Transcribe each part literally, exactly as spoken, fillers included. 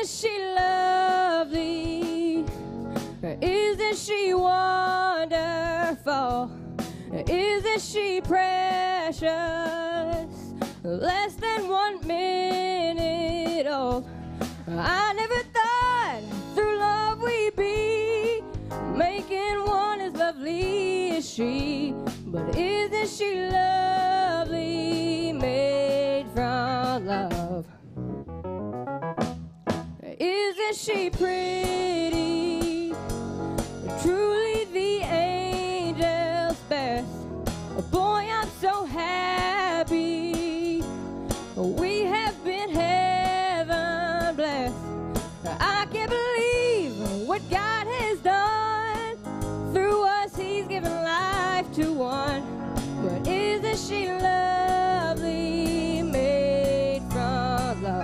she lovely? Isn't she wonderful? Isn't she precious? Less than one minute old. I never thought through love we'd be making one as lovely as she. But isn't she lovely, made from love? Isn't she pretty? Truly the angel's best. Boy, I'm so happy. We have been heaven blessed. I can't believe what God has done. Through us, He's given life to one. But isn't she lovely, made from love?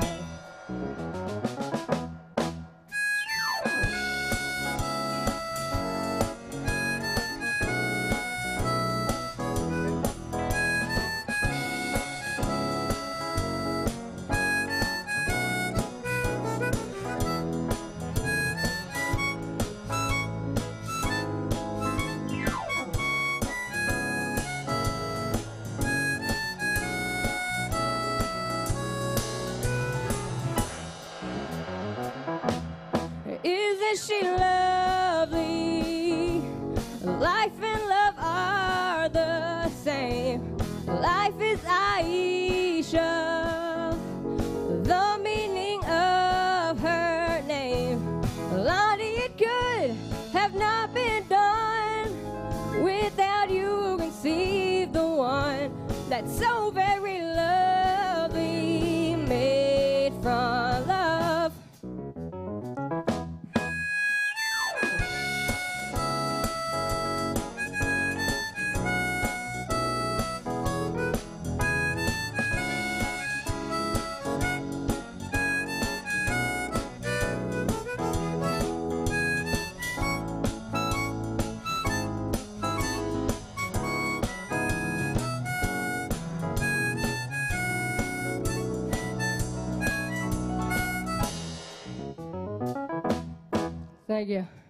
Isn't she lovely? Life and love are the same. Life is Aisha, the meaning of her name. Lonnie, it could have not been done without you conceive the one that's so very lovely, made from love. Thank you.